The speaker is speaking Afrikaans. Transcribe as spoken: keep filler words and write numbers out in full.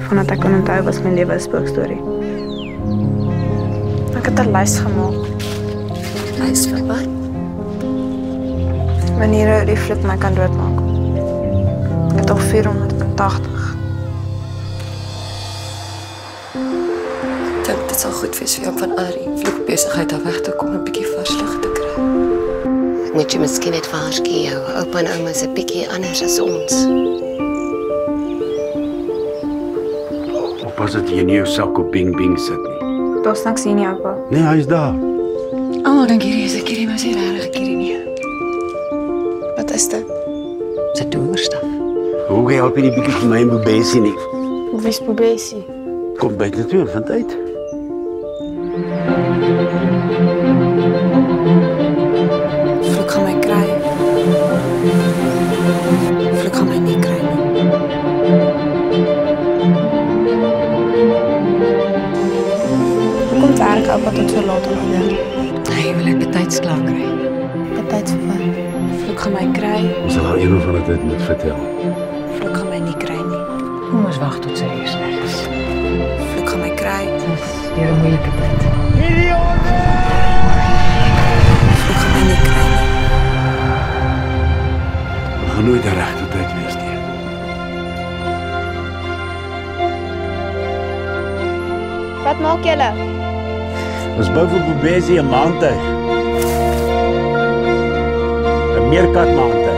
Vandat ek kan onthou was my lewe 'n spookstorie. Ek het 'n lys gemaak. Lys vir wat? Maniere hoe die vloek my kan doodmaak. Ek het al vierhonderdtagtig. Ek dink dit sal goed wees vir jou van al die vloekbesigheid af weg te kom en 'n bietjie vars lug te kry. Ek moet jy miskien net waarsku, jou oupa en ouma is 'n bietjie anders as ons. Pas dat jy nie jou sak op bing bing sit nie. Daar's niks hier nie, oupa. Nee, hy is daar. Almal dink hierdie is 'n kierie, maar sy regtig 'n kierie nie. Wat is dit? Sy towerstaf. Hoe help jy die bietjie vir my en Bobesie nie? Wie is Bobesie? Kom by die deur van tyd. Vloek gaan my kry. Vloek gaan my nie kry nie. Hoekom werk oupa tot so laat op die dag? Hy wil ek betyds klaar kry. Betyds vir wat? Vloek gaan my kry. Ons sal haar een van die tyd moet vertel. Vloek gaan my nie kry nie. Kom ons wag tot sy hier reg is. Vloek gaan my kry. Dit is deur 'n moeilike tyd. Vloek gaan my nie kry nie. We gaan nooit reg tot tyd wees nie. Wat maak julle? Ons bou vir Bobesie 'n maantuig. 'n meerkat maantuig.